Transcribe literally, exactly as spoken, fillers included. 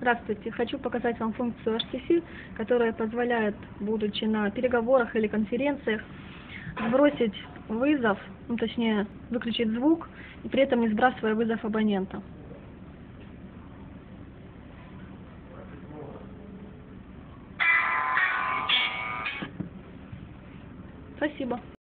Здравствуйте, хочу показать вам функцию эйч ти си, которая позволяет, будучи на переговорах или конференциях, сбросить вызов, ну, точнее выключить звук, и при этом не сбрасывая вызов абонента. Спасибо.